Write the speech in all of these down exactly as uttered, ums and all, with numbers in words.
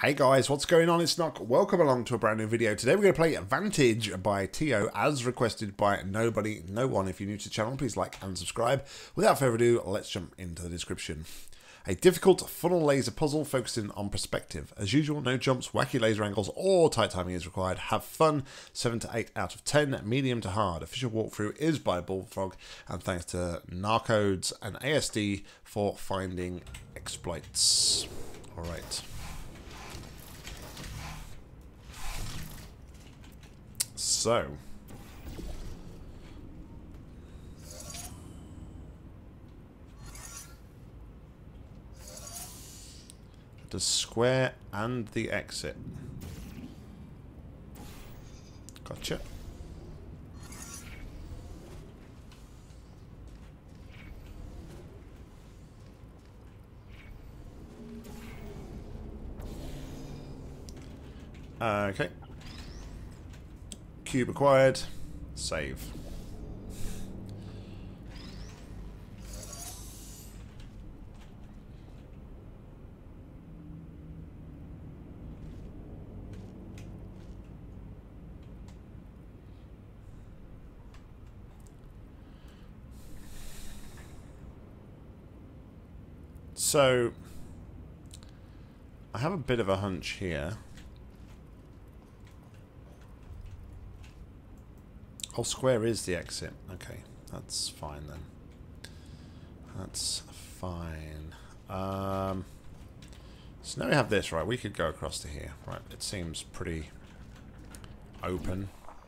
Hey guys, what's going on? It's Nock. Welcome along to a brand new video. Today we're going to play Vantage by T O as requested by nobody, no one. If you're new to the channel, please like and subscribe. Without further ado, let's jump into the description. A difficult funnel laser puzzle focusing on perspective. As usual, no jumps, wacky laser angles, or tight timing is required. Have fun. seven to eight out of ten. Medium to hard. Official walkthrough is by Bullfrog. And thanks to Narcodes and A S D for finding exploits. Alright. So, the square and the exit. Gotcha. Okay. Cube acquired. Save. So, I have a bit of a hunch here. Oh, square is the exit. Okay, that's fine then. That's fine. Um, so now we have this, right? We could go across to here, right? It seems pretty open.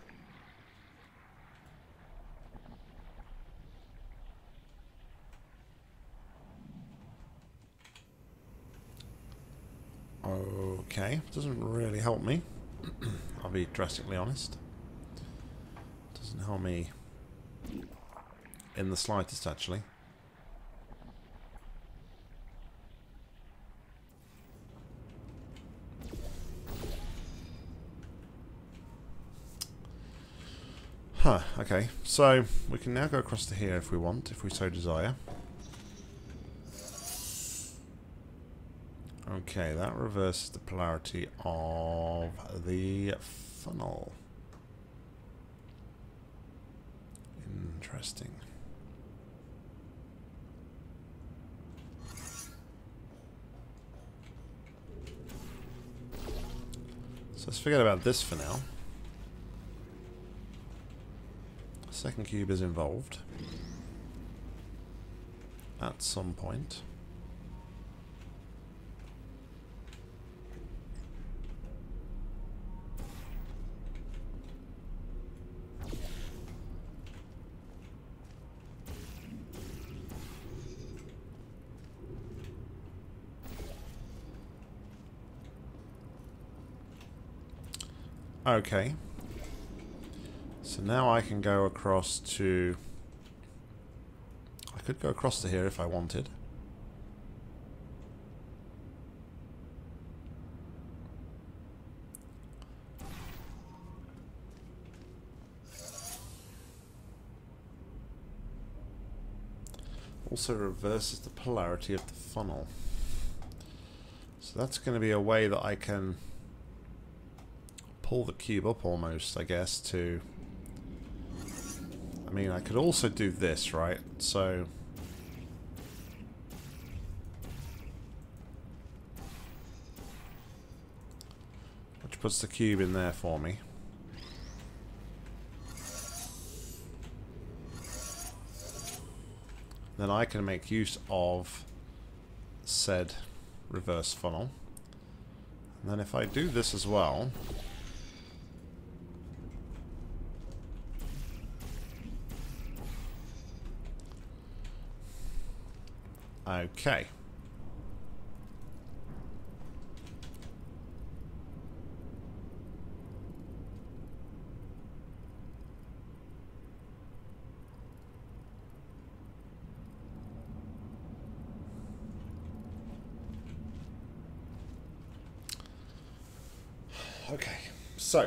Okay, doesn't really help me. I'll be drastically honest. Doesn't help me in the slightest, actually. Huh, okay. So, we can now go across to here if we want, if we so desire. Okay, that reverses the polarity of the funnel. Interesting. So let's forget about this for now. Second cube is involved at some point. Okay, so now I can go across to... I could go across to here if I wanted. Also reverses the polarity of the funnel. So that's going to be a way that I can pull the cube up almost, I guess, to... I mean, I could also do this, right? So... which puts the cube in there for me. Then I can make use of said reverse funnel. And then if I do this as well... Okay. Okay, so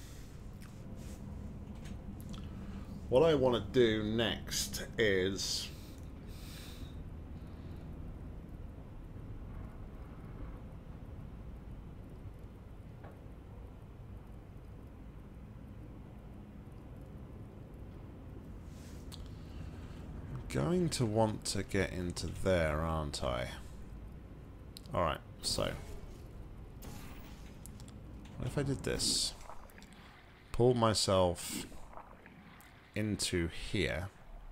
what I want to do next is going to want to get into there, aren't I? Alright, so. What if I did this? Pull myself into here.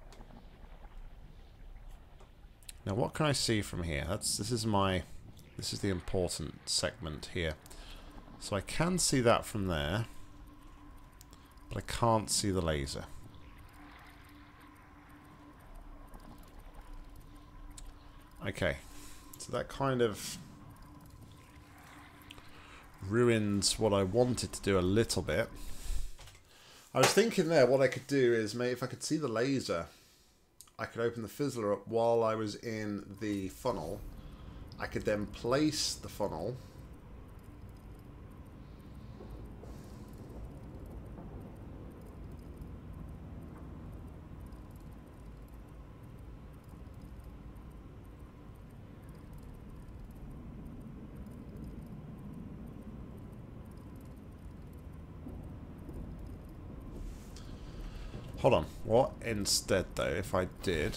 Now what can I see from here? That's this is my this is the important segment here. So I can see that from there, but I can't see the laser. Okay, so that kind of ruins what I wanted to do a little bit. I was thinking there what I could do is maybe if I could see the laser, I could open the fizzler up while I was in the funnel. I could then place the funnel. Hold on. What instead, though, if I did...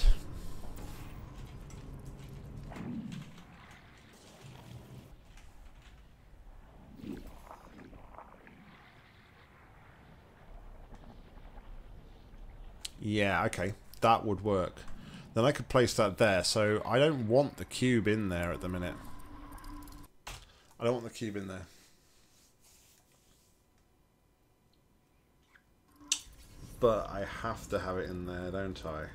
Yeah, okay. That would work. Then I could place that there. So I don't want the cube in there at the minute. I don't want the cube in there. But I have to have it in there, don't I?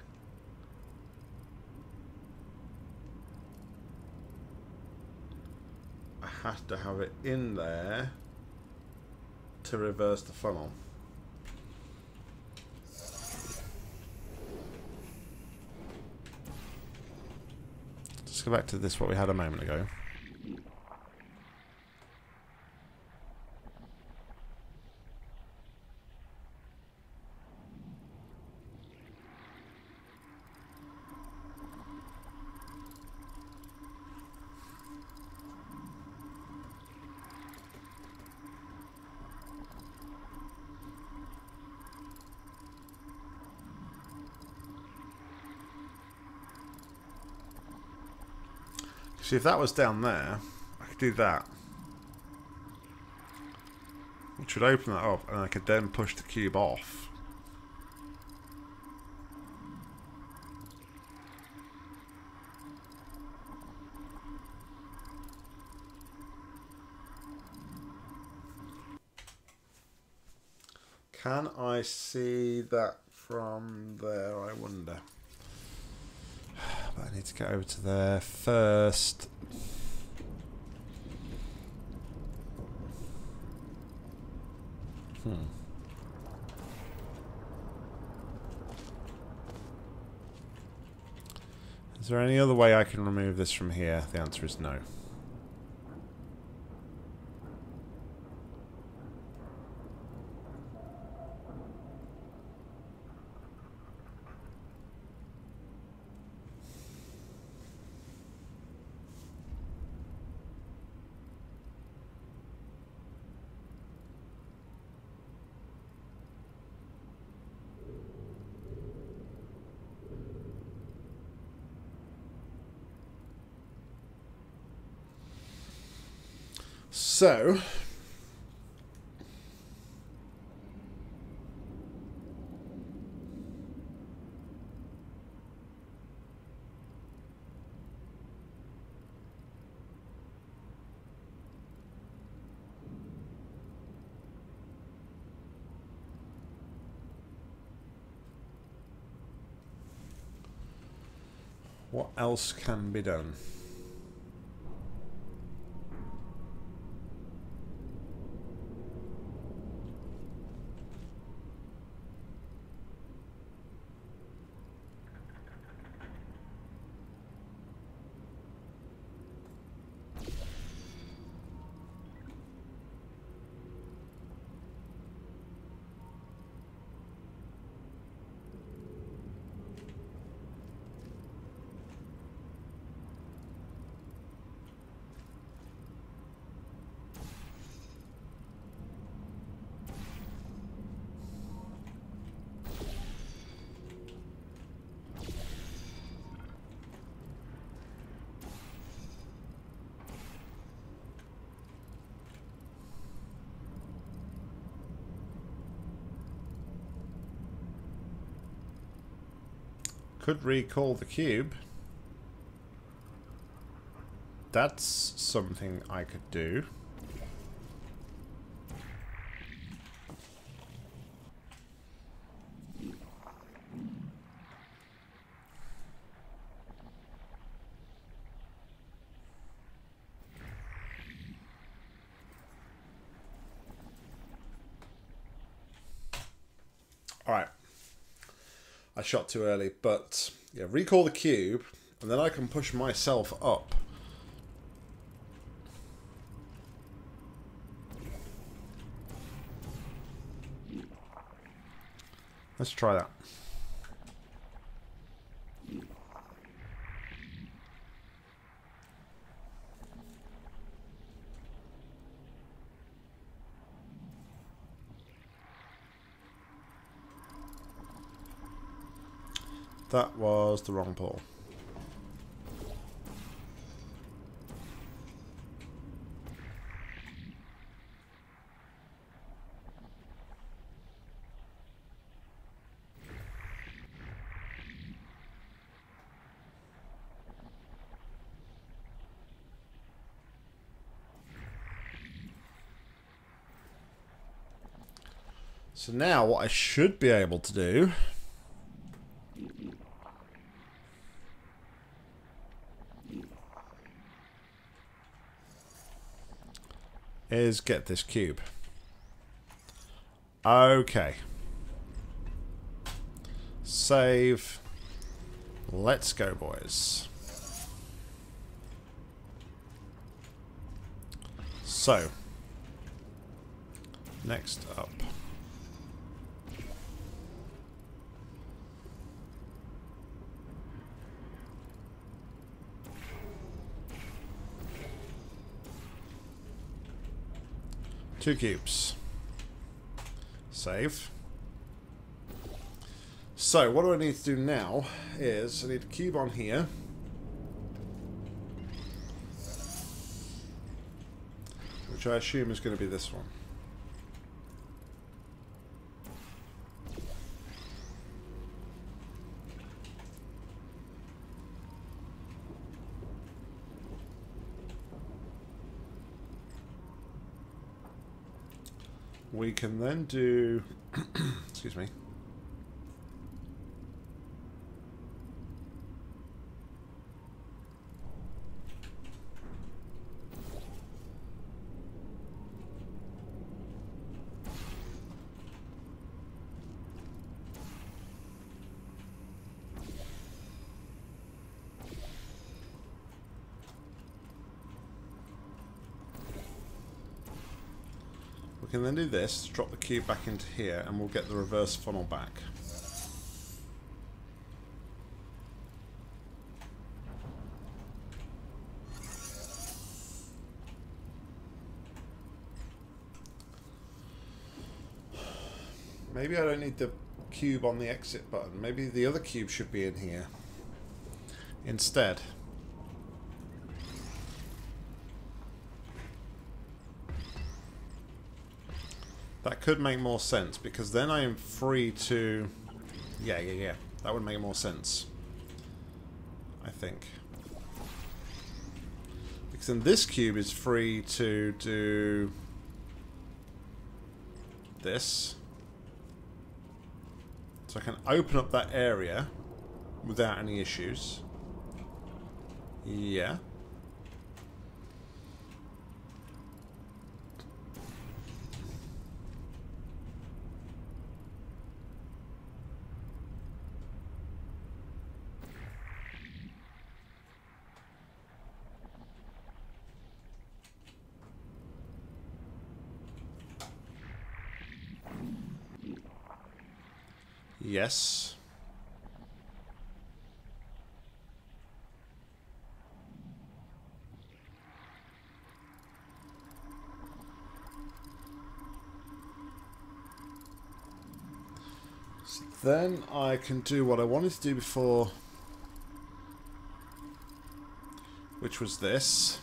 I have to have it in there to reverse the funnel. Let's go back to this, what we had a moment ago. See, if that was down there, I could do that. Which would open that up, and I could then push the cube off. Can I see that from there, I wonder? But I need to get over to there first. Hmm. Is there any other way I can remove this from here? The answer is no. So, what else can be done? could recall the cube. That's something I could do. Alright. I shot too early, but yeah, recall the cube, and then I can push myself up. Let's try that. That was the wrong pull. So now what I should be able to do is get this cube. Okay. Save. Let's go, boys. So, next up. Two cubes. Save. So, what do I need to do now is I need a cube on here. Which I assume is going to be this one. We can then do, excuse me, we can then do this, drop the cube back into here, and we'll get the reverse funnel back. Maybe I don't need the cube on the exit button. Maybe the other cube should be in here instead. That could make more sense, because then I am free to... Yeah, yeah, yeah. That would make more sense, I think. Because then this cube is free to do... this. So I can open up that area without any issues. Yeah. Yes. So then I can do what I wanted to do before, which was this.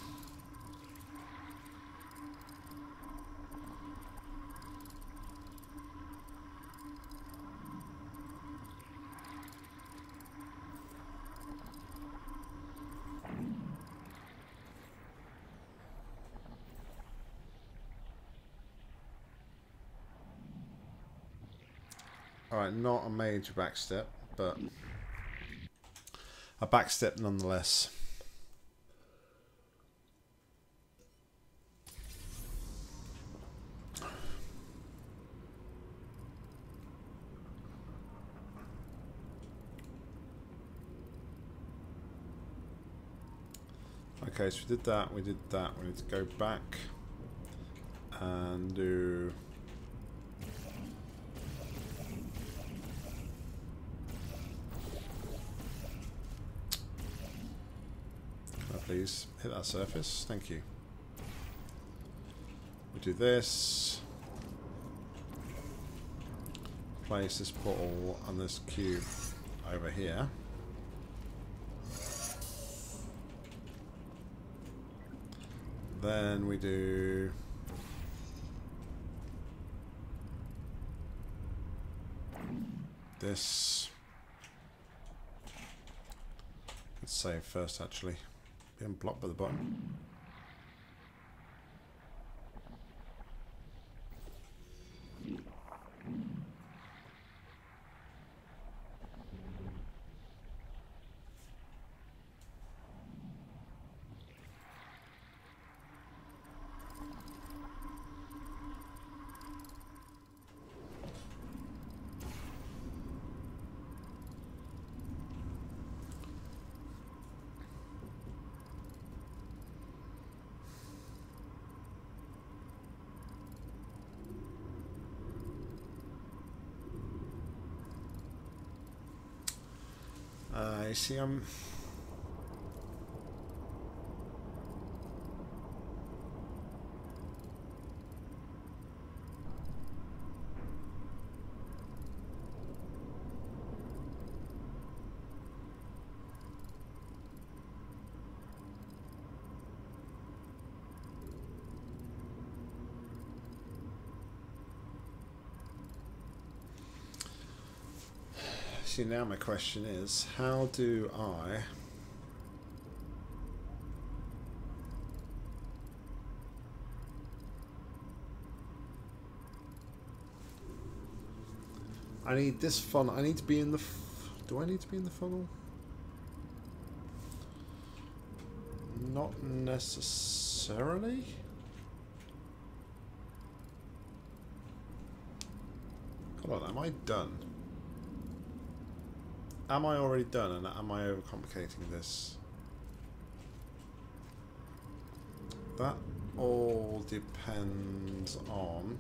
Alright, not a major backstep, but a backstep nonetheless. Okay, so we did that, we did that. We need to go back and do... Can I please hit that surface? Thank you. We do this. Place this portal on this cube over here. Then we do this. Let's save first, actually. Being blocked by the button. Uh, you see, I'm... See, now my question is, how do I... I need this funnel. I need to be in the... F do I need to be in the funnel? Not necessarily. Hold on, am I done? Am I already done, and am I overcomplicating this? That all depends on...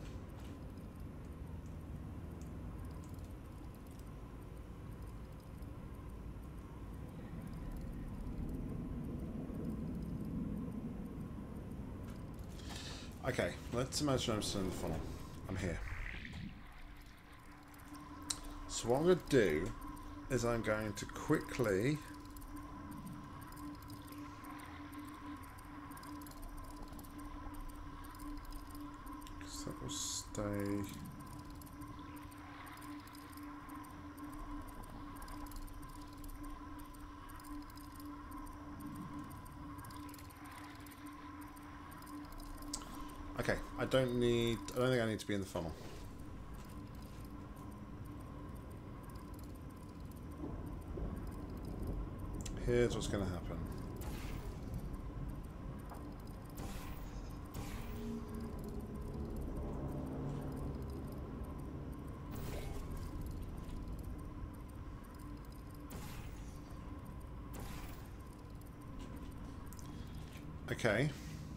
Okay, let's imagine I'm still in the funnel. I'm here. So what I'm going to do is I'm going to quickly because that will stay okay. I don't need I don't think I need to be in the funnel. Here's what's going to happen. Okay.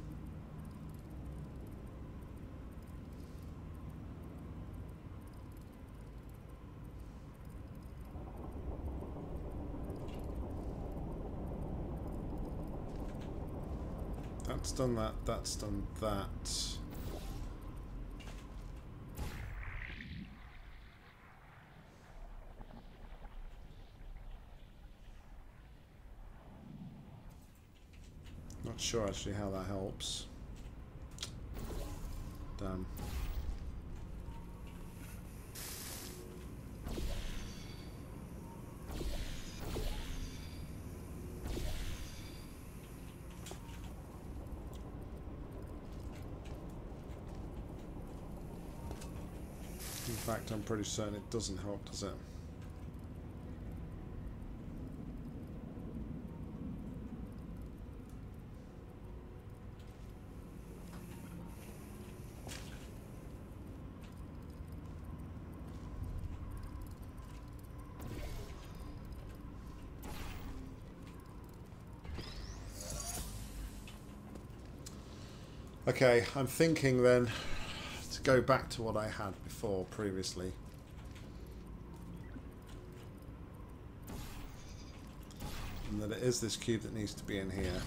That's done that, that's done that. Not sure actually how that helps. Damn. fact, I'm pretty certain it doesn't help, does it? Okay, I'm thinking then to go back to what I had before previously. And that it is this cube that needs to be in here.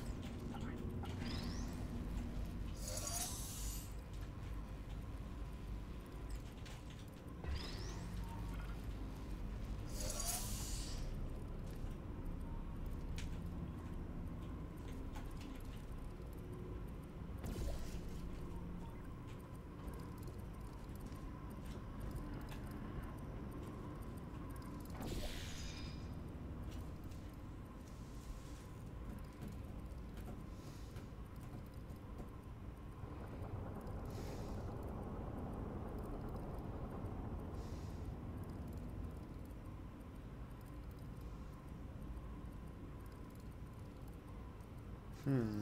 Hmm.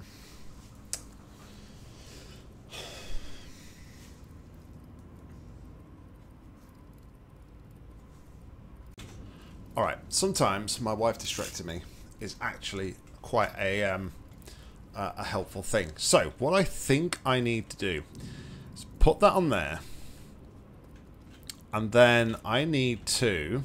Alright, sometimes my wife distracting me is actually quite a, um, uh, a helpful thing. So, what I think I need to do is put that on there. And then I need to...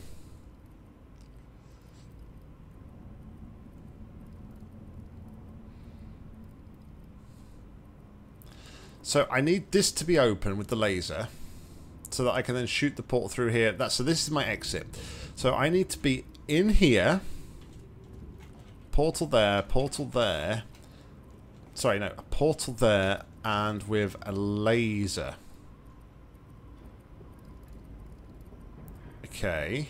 So I need this to be open with the laser so that I can then shoot the portal through here. That, so this is my exit. So I need to be in here. Portal there, portal there. Sorry, no, a portal there and with a laser. Okay.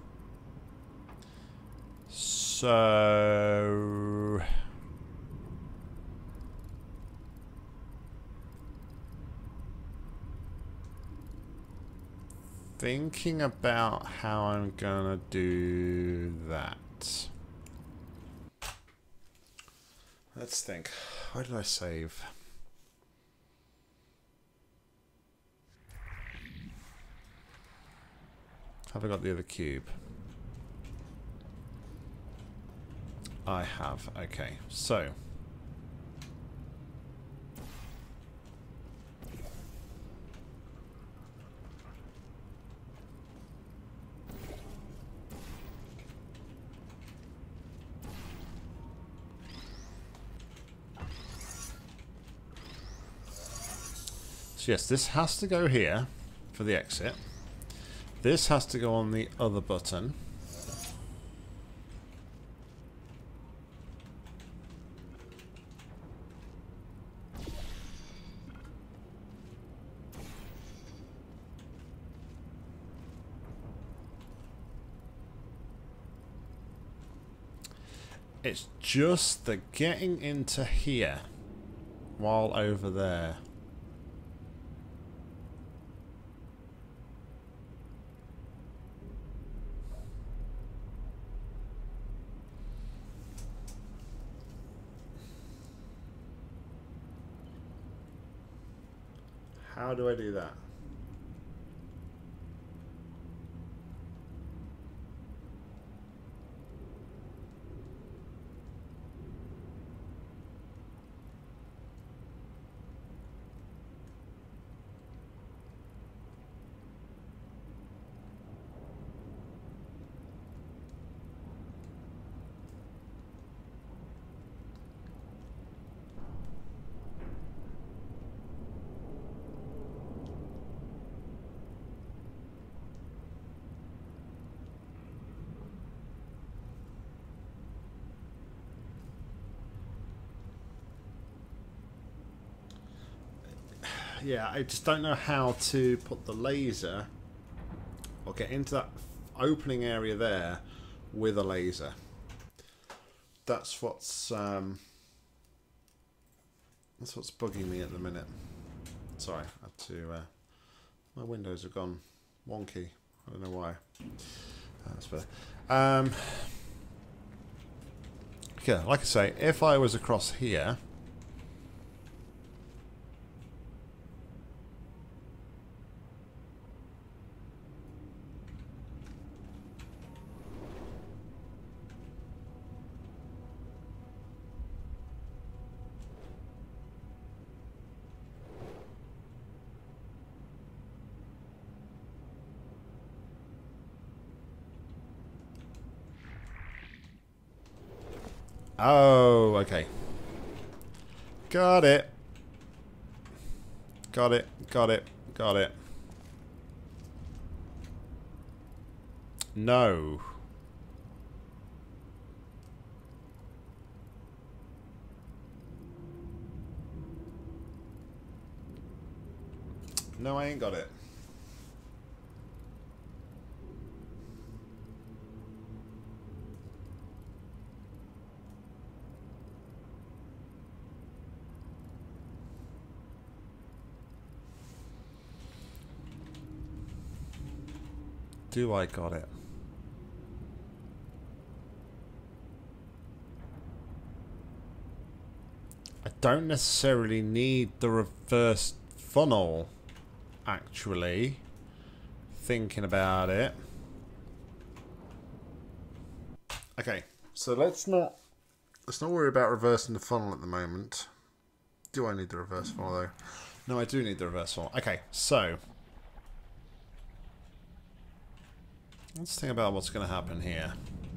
So... thinking about how I'm gonna do that. Let's think. Where did I save? Have I got the other cube? I have. Okay, so So yes, this has to go here for the exit. This has to go on the other button. It's just the getting into here while over there. How do I do that? Yeah, I just don't know how to put the laser or get into that opening area there with a laser. That's what's um, that's what's bugging me at the minute. Sorry, I had to. Uh, my windows are gone wonky. I don't know why. That's better. Um, yeah, like I say, if I was across here... Oh, okay. Got it. Got it. Got it. Got it. No. No, I ain't got it. Do I got it? I don't necessarily need the reverse funnel, actually. Thinking about it. Okay, so let's not let's not worry about reversing the funnel at the moment. Do I need the reverse funnel though? No, I do need the reverse funnel. Okay, so let's think about what's going to happen here.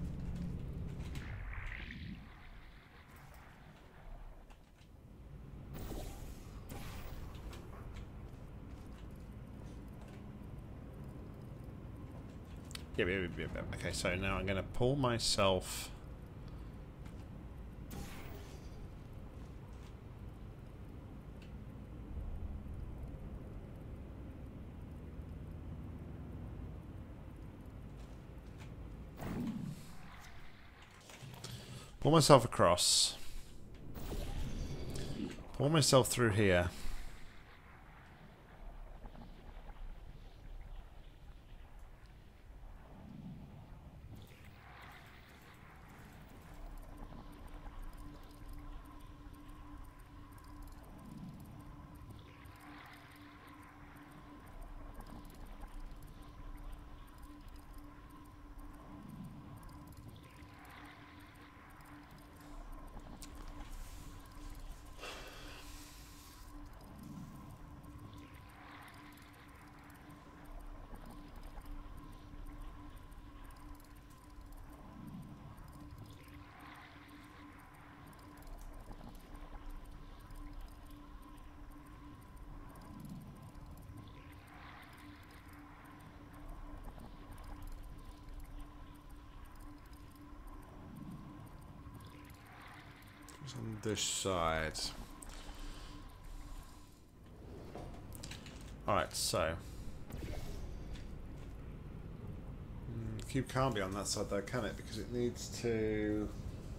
Yeah, yeah, yeah, yeah. Okay, so now I'm going to pull myself... Pull myself across. Pull myself through here. On this side. Alright, so. Mm, the cube can't be on that side though, can it? Because it needs to...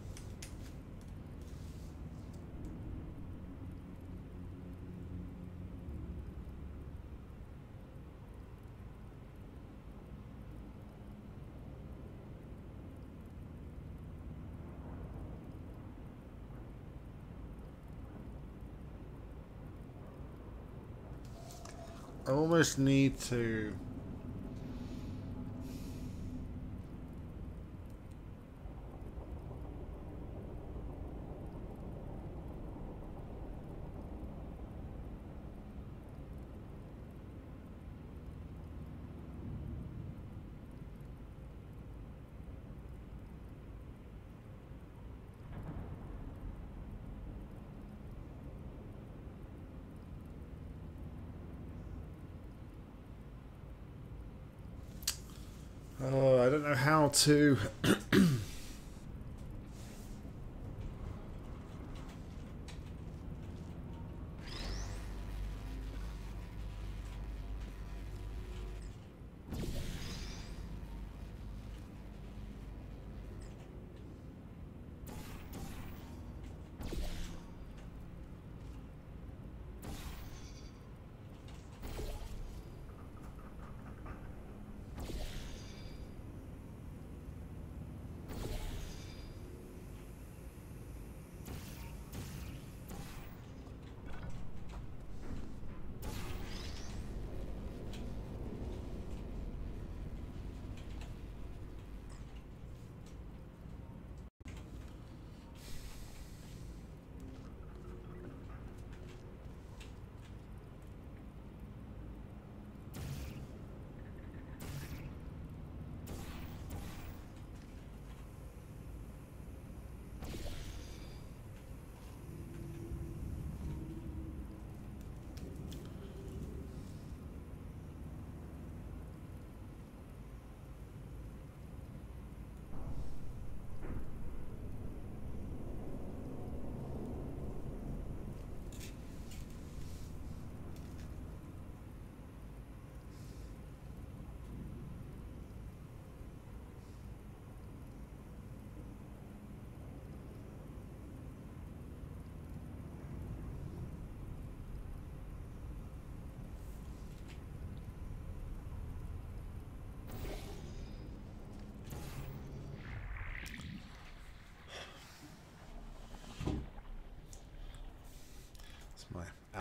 I almost need to... Oh, I don't know how to...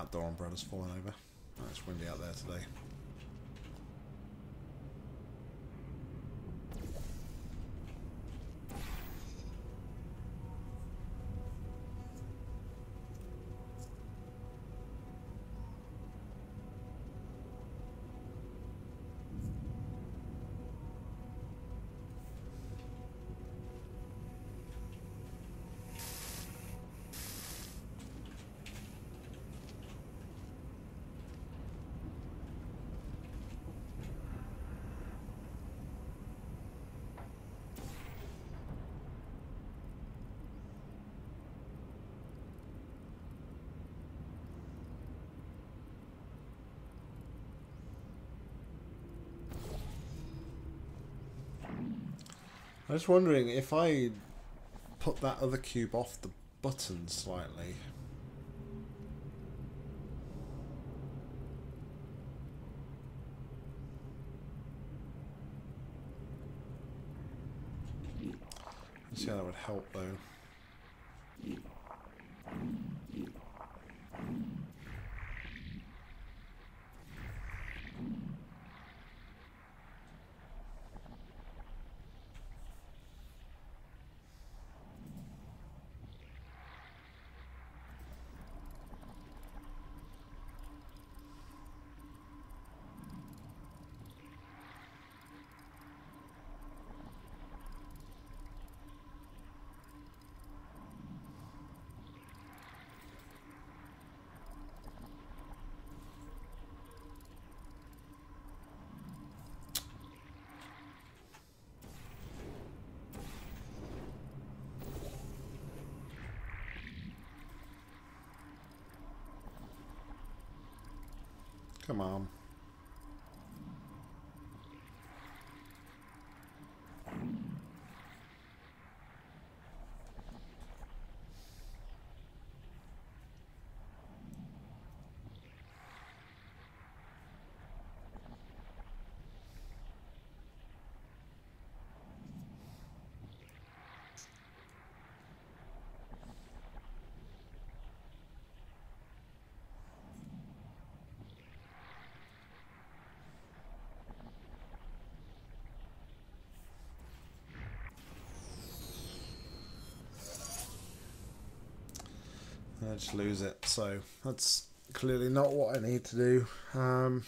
Trapdoor umbrella's fallen over. Oh, it's windy out there today. I was wondering if I put that other cube off the button slightly. Let's see how that would help though. Come on. I just lose it, so that's clearly not what I need to do. Um,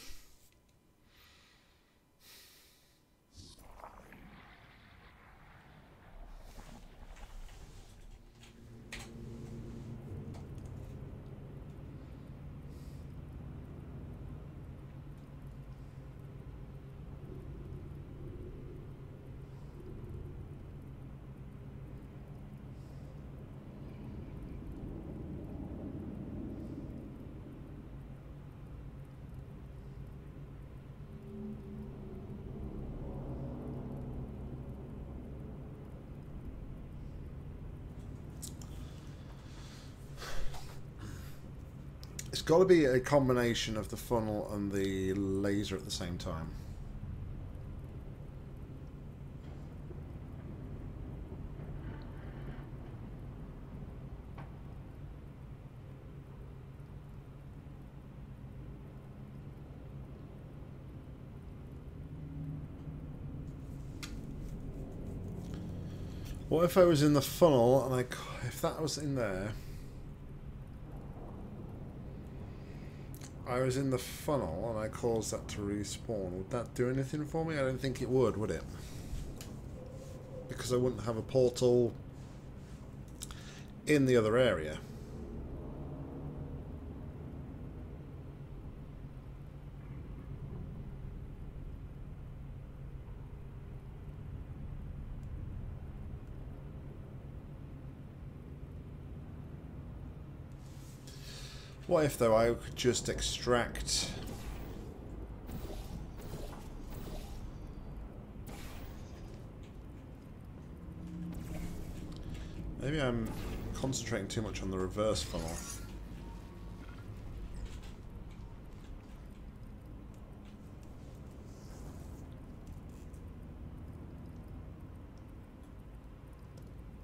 It's got to be a combination of the funnel and the laser at the same time. What if I was in the funnel and I, if that was in there, I was in the funnel and I caused that to respawn, would that do anything for me? I don't think it would, would it? Because I wouldn't have a portal in the other area. What if, though, I could just extract... Maybe I'm concentrating too much on the reverse funnel.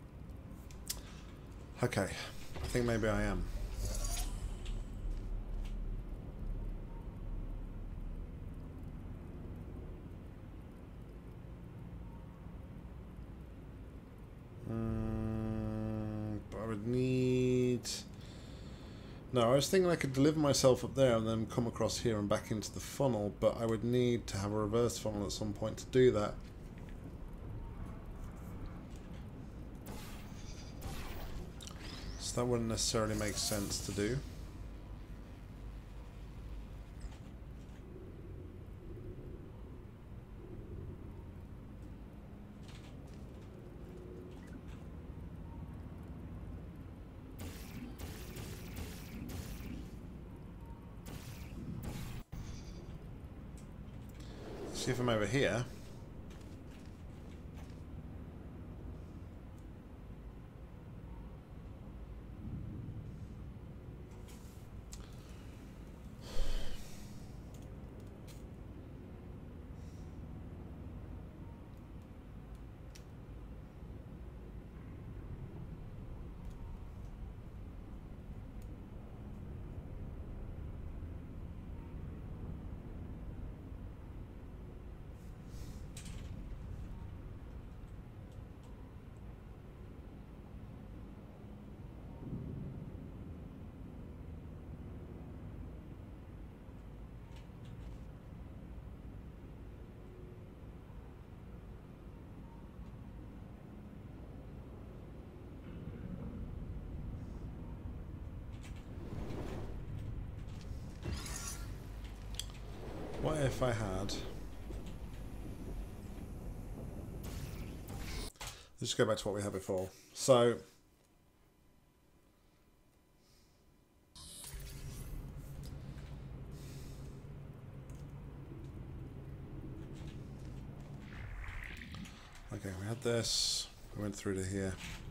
Okay, I think maybe I am. need... No, I was thinking I could deliver myself up there and then come across here and back into the funnel, but I would need to have a reverse funnel at some point to do that. So that wouldn't necessarily make sense to do. See if I'm over here. What if I had... Let's just go back to what we had before. So... Okay, we had this. We went through to here.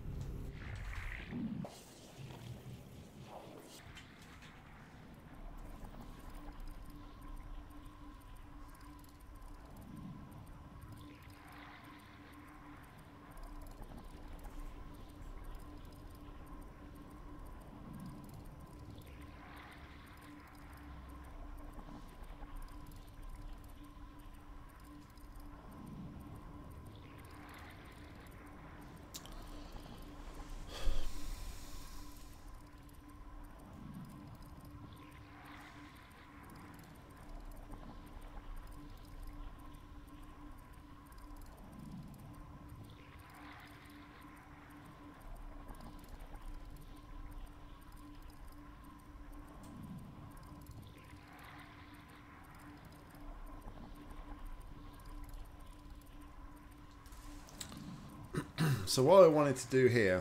So what I wanted to do here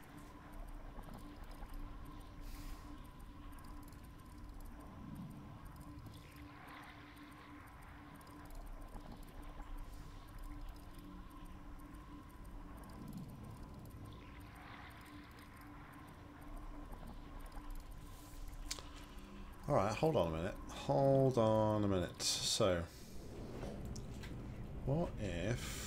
Alright, hold on a minute. Hold on a minute. So what if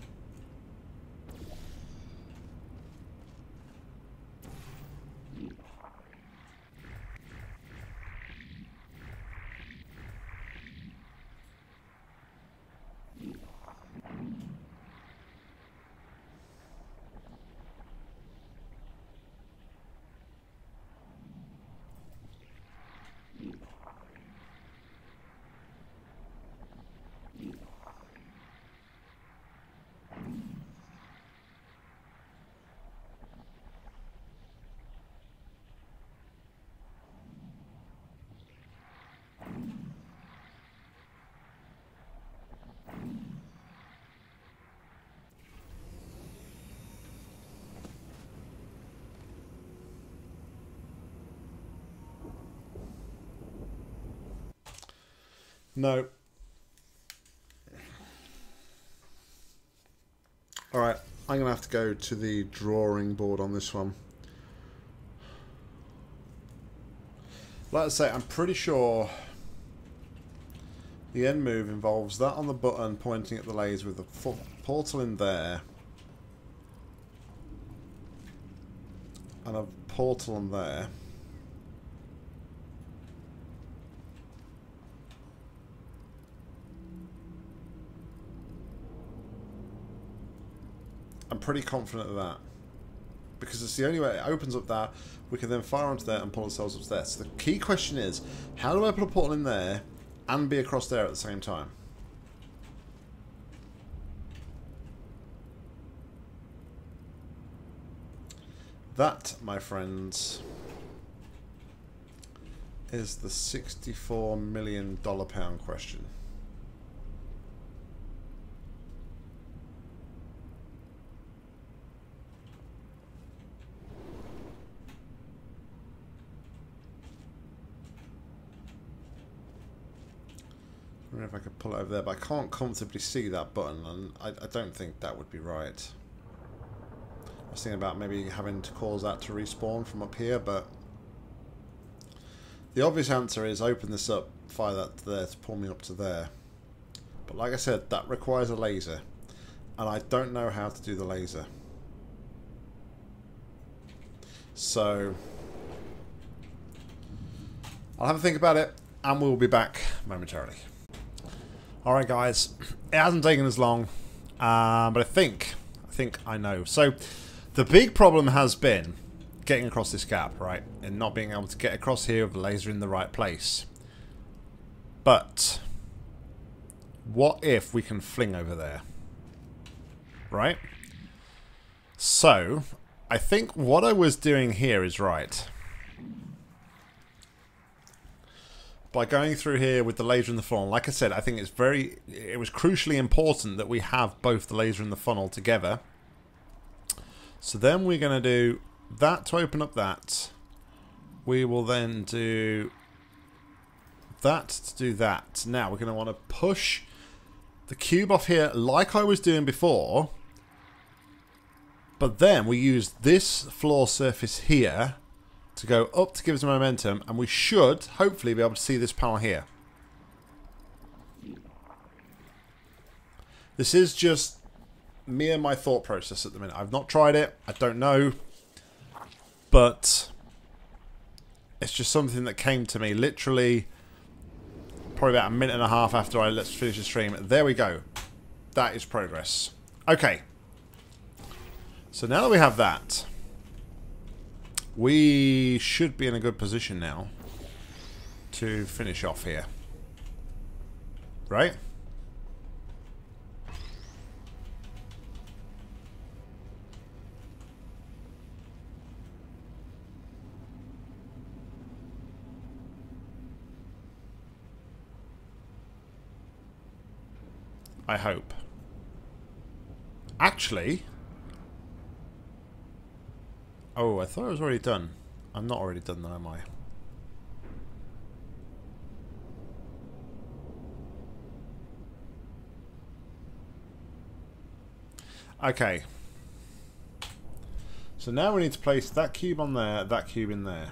No. Alright, I'm going to have to go to the drawing board on this one. Like I say, I'm pretty sure the end move involves that on the button pointing at the laser with the portal in there. And a portal in there. I'm pretty confident of that, because it's the only way. It opens up that. We can then fire onto there and pull ourselves up there. So the key question is, how do I put a portal in there and be across there at the same time? That, my friends, is the sixty-four million dollar pound question. I don't know if I could pull it over there, but I can't comfortably see that button, and I, I don't think that would be right. I was thinking about maybe having to cause that to respawn from up here, but the obvious answer is open this up, fire that to there to pull me up to there. But like I said, that requires a laser, and I don't know how to do the laser. So I'll have a think about it, and we'll be back momentarily. Alright guys, it hasn't taken as long, um, but I think, I think I know. So, the big problem has been getting across this gap, right? And not being able to get across here with the laser in the right place. But, what if we can fling over there? Right? So, I think what I was doing here is right. By going through here with the laser in the funnel, like I said, I think it's very, it was crucially important that we have both the laser and the funnel together. So then we're going to do that to open up that. We will then do that to do that. Now we're going to want to push the cube off here like I was doing before. But then we use this floor surface here to go up to give us momentum, and we should hopefully be able to see this panel here. This is just me and my thought process at the minute. I've not tried it, I don't know, but it's just something that came to me literally probably about a minute and a half after I let's finish the stream. There we go. That is progress. Okay. So now that we have that, we should be in a good position now to finish off here. Right? I hope. Actually... Oh, I thought it was already done. I'm not already done though, am I? Okay. So now we need to place that cube on there, that cube in there.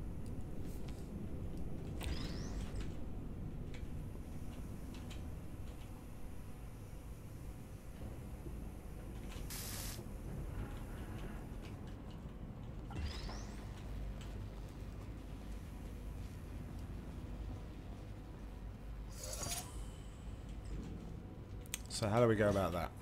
So how do we go about that?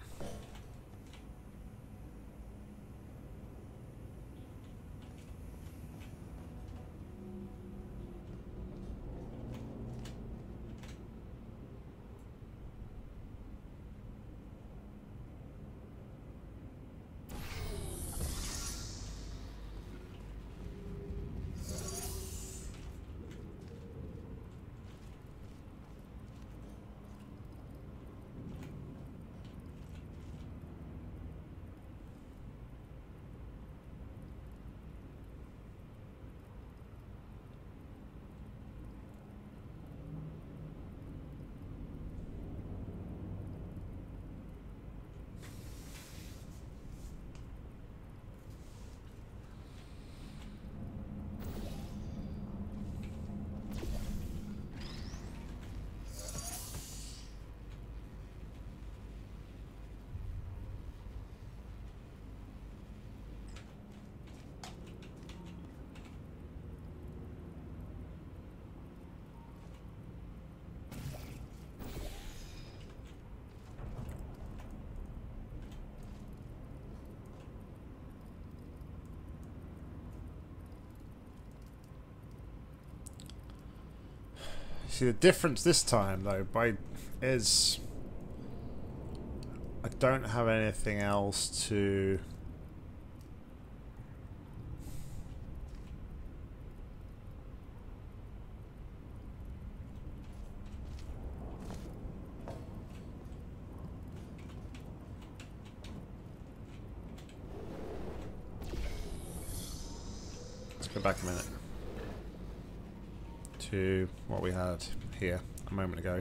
See, the difference this time, though, by is I don't have anything else to... Let's go back a minute to what we had here a moment ago.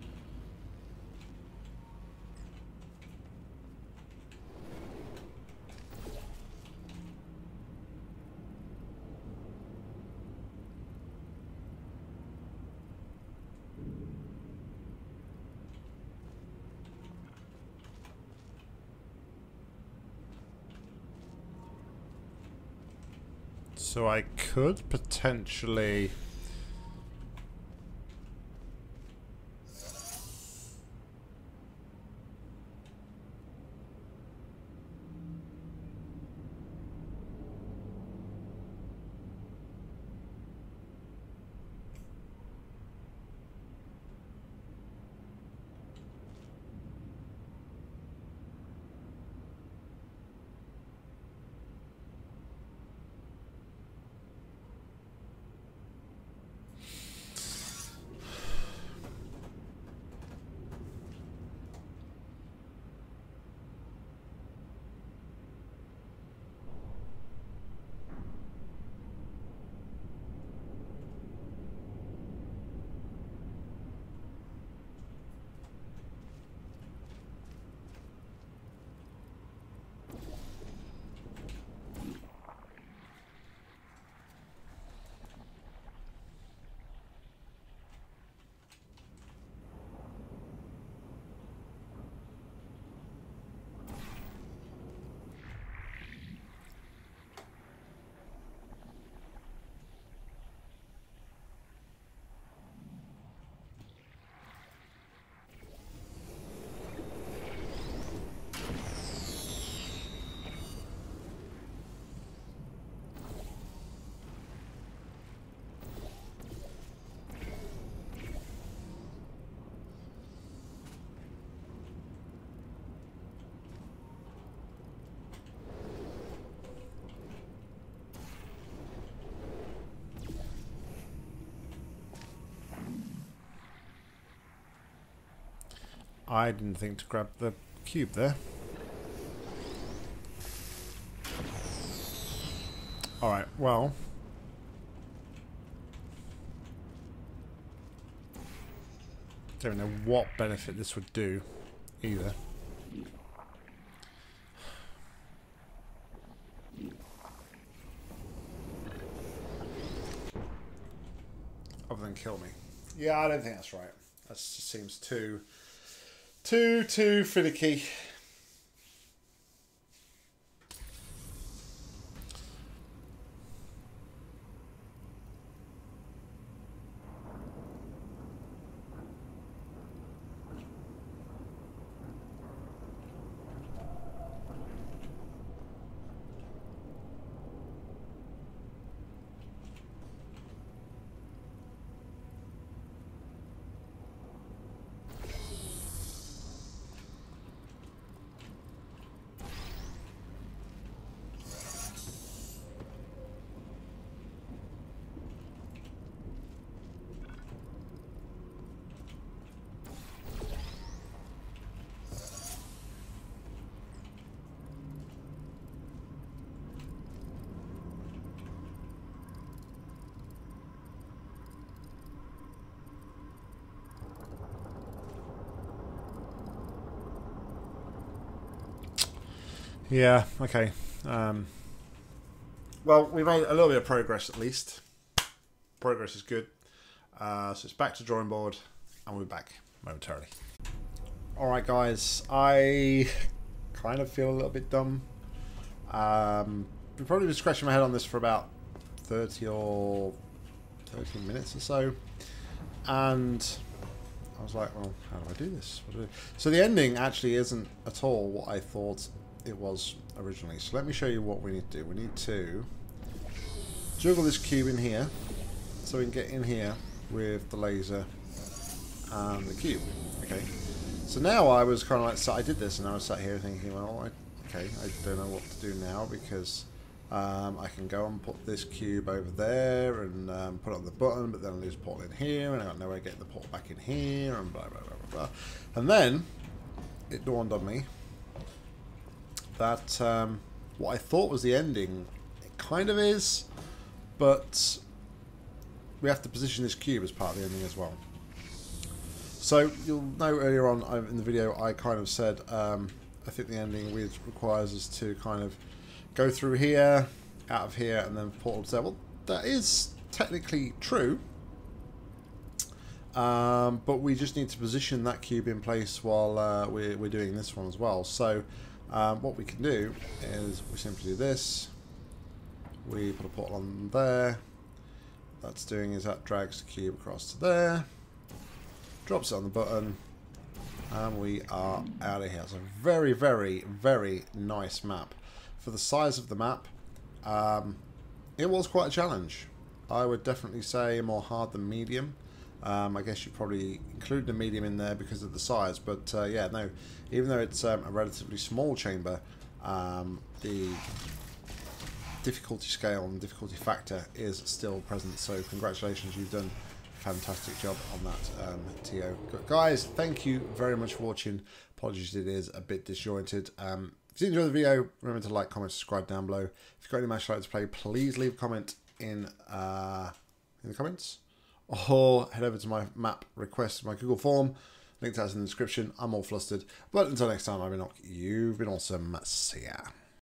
So I could potentially... I didn't think to grab the cube there. Alright, well... don't know what benefit this would do, either. Other than kill me. Yeah, I don't think that's right. That just seems too... Too, too finicky. Yeah, okay. Um, well, we made a little bit of progress at least. Progress is good. Uh, so it's back to drawing board, and we're back momentarily. Alright guys, I kind of feel a little bit dumb. Um, I've probably been scratching my head on this for about thirty or thirteen minutes or so. And I was like, well, how do I do this? What do I do? So the ending actually isn't at all what I thought it was originally. So let me show you what we need to do. We need to juggle this cube in here so we can get in here with the laser and the cube. Okay. So now I was kind of like, so I did this and I was sat here thinking, well, I, okay, I don't know what to do now because um, I can go and put this cube over there and um, put it on the button, but then I lose a portal in here and I got no way of getting the portal back in here and blah, blah, blah, blah, blah. And then it dawned on me that um, what I thought was the ending, it kind of is, but we have to position this cube as part of the ending as well. So you'll know earlier on in the video I kind of said um, I think the ending requires us to kind of go through here, out of here, and then portal to there. Well, that is technically true, um, but we just need to position that cube in place while uh, we're, we're doing this one as well. So um, what we can do is we simply do this. We put a portal on there. That's doing is that drags the cube across to there. Drops it on the button, and we are out of here. It's a very, very, very nice map. For the size of the map, um, it was quite a challenge. I would definitely say more hard than medium. Um, I guess you probably include the medium in there because of the size, but uh, yeah, no, even though it's um, a relatively small chamber, um, the difficulty scale and difficulty factor is still present, so congratulations, you've done fantastic job on that, um, T O. Guys, thank you very much for watching. Apologies, it is a bit disjointed. Um, if you enjoyed the video, remember to like, comment, subscribe down below. If you've got any match you'd like to play, please leave a comment in uh, in the comments, or head over to my map request, my Google form. Link to that in the description. I'm all flustered, but until next time, I've been Nock. You've been awesome. See ya.